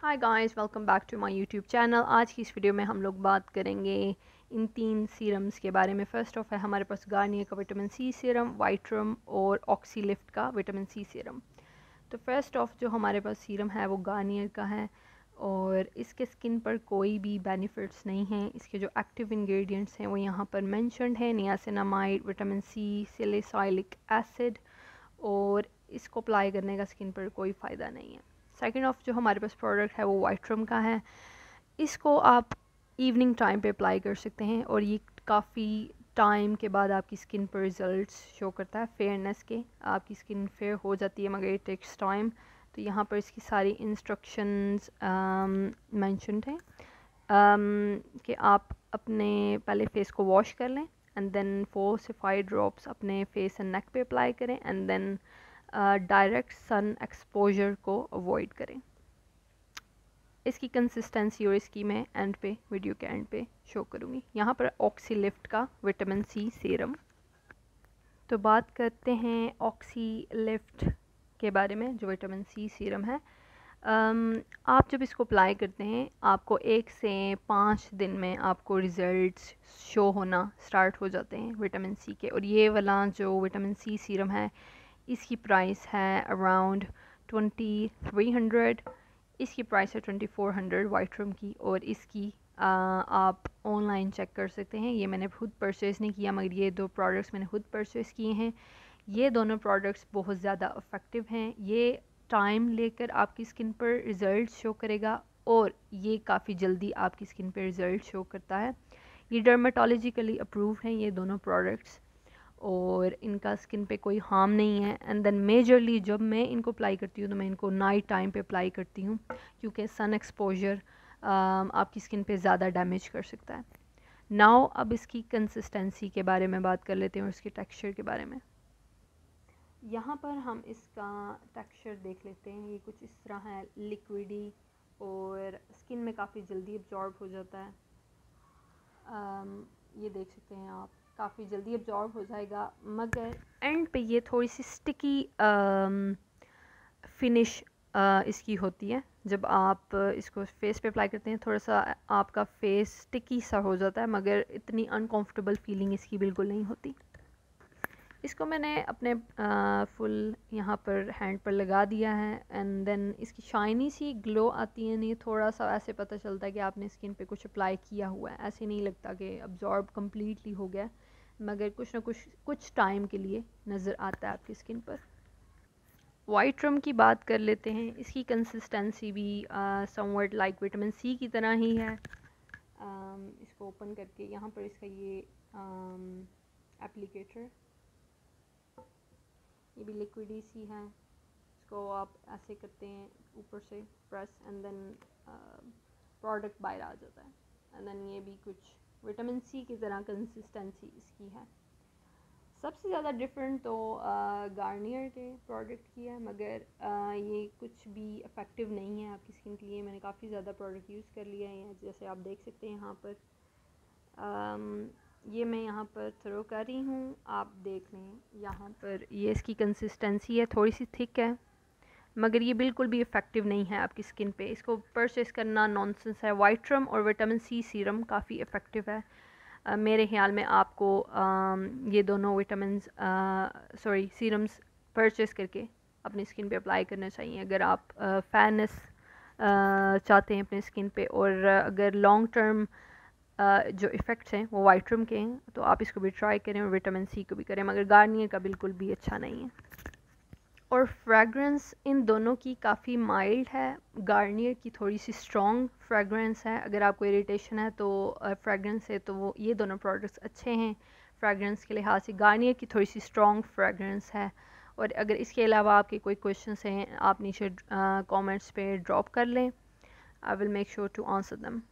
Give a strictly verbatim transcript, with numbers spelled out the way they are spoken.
Hi guys, welcome back to my YouTube channel. आज की इस वीडियो में हम लोग बात करेंगे इन तीन सीरम्स के बारे में। फर्स्ट ऑफ है हमारे पास गार्नियर का विटामिन सी सीरम, वाइट्रम और ऑक्सीलिफ्ट का विटामिन सी सीरम। तो फर्स्ट ऑफ जो हमारे पास सीरम है वो गार्नियर का है और इसके स्किन पर कोई भी बेनिफिट्स नहीं हैं। इसके जो एक्टिव इंग्रेडिएंट्स हैं वो यहाँ पर मेंशन्ड है, niacinamide, vitamin C, salicylic acid, और इसको अप्लाई करने का स्किन पर कोई फ़ायदा नहीं है। सेकेंड ऑफ जो हमारे पास प्रोडक्ट है वो वाइट्रम का है। इसको आप इवनिंग टाइम पे अप्लाई कर सकते हैं और ये काफ़ी टाइम के बाद आपकी स्किन पर रिजल्ट्स शो करता है फेयरनेस के। आपकी स्किन फेयर हो जाती है मगर इट टेक्स टाइम। तो यहाँ पर इसकी सारी इंस्ट्रक्शंस मेंशन्ड हैं um, कि आप अपने पहले फेस को वॉश कर लें एंड देन फोर से फाइव ड्रॉप्स अपने फेस एंड नेक पे अप्लाई करें and then direct sun exposure को अवॉइड करें। इसकी कंसिस्टेंसी और इसकी मैं एंड पे वीडियो के एंड पे शो करूँगी। यहाँ पर ऑक्सीलिफ्ट का विटामिन सी सीरम। तो बात करते हैं ऑक्सीलिफ्ट के बारे में जो विटामिन सी सीरम है। um, आप जब इसको अप्लाई करते हैं आपको एक से पाँच दिन में आपको रिज़ल्ट्स शो होना स्टार्ट हो जाते हैं विटामिन सी के। और ये वाला जो विटामिन सी सीरम है इसकी प्राइस है अराउंड ट्वेंटी थ्री हंड्रेड। इसकी प्राइस है ट्वेंटी फोर हंड्रेड वाइट्रम की। और इसकी आ, आप ऑनलाइन चेक कर सकते हैं। ये मैंने खुद परचेज़ नहीं किया मगर ये दो प्रोडक्ट्स मैंने खुद परचेज़ किए हैं। ये दोनों प्रोडक्ट्स बहुत ज़्यादा इफ़ेक्टिव हैं। ये टाइम लेकर आपकी स्किन पर रिज़ल्ट शो करेगा और ये काफ़ी जल्दी आपकी स्किन पर रिज़ल्ट शो करता है। ये डर्माटोलॉजिकली अप्रूव हैं ये दोनों प्रोडक्ट्स और इनका स्किन पे कोई हार्म नहीं है। एंड देन मेजरली जब मैं इनको अप्लाई करती हूँ तो मैं इनको नाइट टाइम पे अप्लाई करती हूँ क्योंकि सन एक्सपोजर आपकी स्किन पे ज़्यादा डैमेज कर सकता है। नाउ अब इसकी कंसिस्टेंसी के बारे में बात कर लेते हैं और इसके टेक्सचर के बारे में। यहाँ पर हम इसका टेक्सचर देख लेते हैं। ये कुछ इस तरह है, लिक्विडी और स्किन में काफ़ी जल्दी अब्जॉर्ब हो जाता है। um, ये देख सकते हैं आप, काफ़ी जल्दी अब्जॉर्ब हो जाएगा मगर एंड पे ये थोड़ी सी स्टिकी फिनिश इसकी होती है। जब आप इसको फेस पे अप्लाई करते हैं थोड़ा सा आपका फेस स्टिकी सा हो जाता है मगर इतनी अनकंफर्टेबल फीलिंग इसकी बिल्कुल नहीं होती। इसको मैंने अपने फुल यहाँ पर हैंड पर लगा दिया है एंड देन इसकी शाइनी सी ग्लो आती है। नहीं, थोड़ा सा ऐसे पता चलता है कि आपने स्किन पे कुछ अप्लाई किया हुआ है। ऐसे नहीं लगता कि अब्जॉर्ब कम्प्लीटली हो गया मगर कुछ ना कुछ कुछ टाइम के लिए नज़र आता है आपकी स्किन पर। वाइट्रम की बात कर लेते हैं। इसकी कंसिस्टेंसी भी समवट लाइक विटामिन सी की तरह ही है। um, इसको ओपन करके यहाँ पर इसका ये एप्लीकेटर, ये भी लिक्विडी सी है। इसको आप ऐसे करते हैं ऊपर से प्रेस एंड देन प्रोडक्ट बाहर आ जाता है। एंड देन ये भी कुछ विटामिन सी की तरह कंसिस्टेंसी इसकी है। सबसे ज़्यादा डिफरेंट तो गार्नियर के प्रोडक्ट की है मगर आ, ये कुछ भी इफ़ेक्टिव नहीं है आपकी स्किन के लिए। मैंने काफ़ी ज़्यादा प्रोडक्ट यूज़ कर लिया है जैसे आप देख सकते हैं यहाँ पर। आम, ये मैं यहाँ पर थ्रो कर रही हूँ, आप देख लें। यहाँ पर ये इसकी कंसिस्टेंसी है, थोड़ी सी थिक है मगर ये बिल्कुल भी इफ़ेक्टिव नहीं है आपकी स्किन पे। इसको परचेस करना नॉनसेंस है। वाइट्रम और विटामिन सी सीरम काफ़ी इफ़ेक्टिव है। uh, मेरे ख्याल में आपको uh, ये दोनों विटामिन सॉरी सीरम्स परचेस करके अपनी स्किन पे अप्लाई करना चाहिए अगर आप फेयरनेस uh, uh, चाहते हैं अपनी स्किन पे। और uh, अगर लॉन्ग टर्म Uh, जो इफ़ेक्ट्स हैं वो वाइट्रम के हैं तो आप इसको भी ट्राई करें और विटामिन सी को भी करें मगर गार्नियर का बिल्कुल भी अच्छा नहीं है। और फ्रेगरेंस इन दोनों की काफ़ी माइल्ड है। गार्नियर की थोड़ी सी स्ट्रॉन्ग फ्रेगरेंस है। अगर आपको इरिटेशन है तो फ्रेगरेंस है तो वो ये दोनों प्रोडक्ट्स अच्छे हैं फ्रेगरेंस के लिहाज से। गार्नियर की थोड़ी सी स्ट्रॉन्ग फ्रेगरेंस है। और अगर इसके अलावा आपके कोई क्वेश्चंस हैं आप नीचे कमेंट्स पे ड्रॉप कर लें। I will make sure to answer them.